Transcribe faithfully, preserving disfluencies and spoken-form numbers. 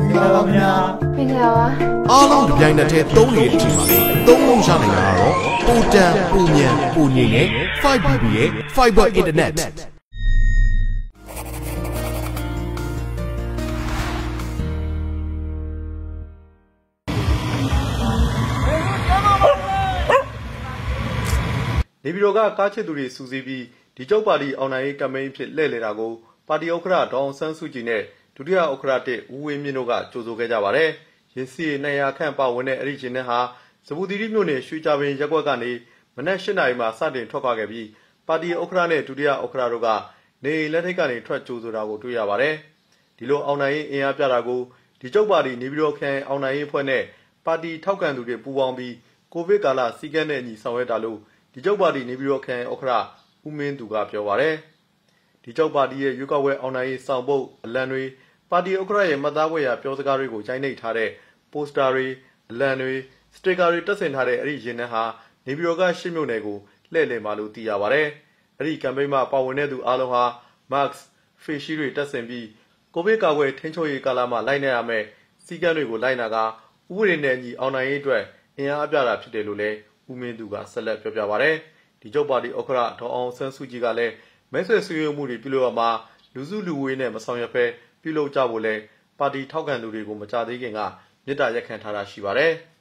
င်္ဂလာပါဗျာမင်္ဂလာပါအားလုံးဒီတိုင်းနဲ့သုံးနေတဲ့အချိန်မှာသုံးလုံးရနိုင်တာတော့ပိုတန်ပိုမြန်ပိုငြိမ်တဲ့ five B B ရဲ့ Fiber Internet နေပြည်တော်ကကားချစ်သူတွေစုစည်းပြီးဒီကျုပ်ပါတီအောင်နိုင်ရေးကမ်ပိန်းဖြစ်လှည့်လည်တာကိုပါတီဥက္ကဋ္ဌဒေါအောင်ဆန်းစုကြည်နဲ့ဒုတိယဥက္ကဋ္ဌတစ်ဦးဝင်းမြင့်တို့ကကြိုဆိုခဲ့ကြပါတယ်။ရင်းစီနှစ်ရာခန့်ပါဝင်တဲ့အဲ့ဒီချင်းနဲ့ဟာစပူတီရီမြို့နယ်ရွှေကြပင်ရက်ကွက်ကနေမနက်၈နာရီမှာစတင်ထွက်ခွာခဲ့ပြီးပါတီဥက္ကဋ္ဌနဲ့ဒုတိယဥက္ကဋ္ဌတို့ကနေလက်ထိတ်ကနေထွက်ကြိုဆိုတာကိုတွေ့ရပါတယ်။ဒီလိုအောင်နိုင်ရေးအင်အားပြတာကိုဒီကျုပ်ပါတီနေပြည်တော်ခရိုင်အောင်နိုင်ရေးအဖွဲ့နဲ့ပါတီထောက်ခံသူတွေပူးပေါင်းပြီးကိုဗစ်ကာလစီကံနဲ့ညီဆောင်ရွက်တာလို့ဒီကျုပ်ပါတီနေပြည်တော်ခရိုင်ဥက္ကဋ္ဌဦးမင်းသူကပြောပါတယ်။ဒီကျုပ်ပါတီရဲ့ရွေးကောက်ပွဲအောင်နိုင်ရေးဆောင်ပုဒ်အလံတွေပါတီဥက္ကဋ္ဌရဲ့မှတ်သားပွဲရာပြောစကားတွေကိုရိုက်နှိပ်ထားတဲ့ပိုစတာတွေအလံတွေစတစ်ကာတွေတက်ဆင်ထားတဲ့အဲ့ဒီရင်နှန်းဟာနေပြည်တော်ကရှစ်မြို့နယ်ကိုလှည့်လည်မှာလို့သိရပါတယ်။အဲ့ဒီကမ်ပိန်းမှာပါဝင်တဲ့သူအားလုံးဟာ mask face shield တွေတက်ဆင်ပြီးကိုဗစ်ကာကွယ်ထိန်းချုပ်ရေးကာလမှာလိုက်နေရမယ့်စီကံတွေကိုလိုက်နာကဥပဒေနဲ့ညီအောင်နိုင်ရေးအတွက်အင်အားအပြတာဖြစ်တယ်လို့လည်းဦးမင်းသူကဆက်လက်ပြောပြပါတယ်။ဒီကျုပ်ပါတီဥက္ကဋ္ဌဒေါအောင်ဆန်းစုကြည်ကလည်းမဲဆွယ်ဆွေးနွေးမှုတွေပြုလုပ်ရမှာလူစုလူဝေးနဲ့မဆောင်ရွက်ဘဲပြုလုပ်ကြဖို့လဲပါတီထောက်ခံသူတွေကိုမကြသေးခင်ကမြစ်တာရက်ခံထားတာရှိပါတယ်။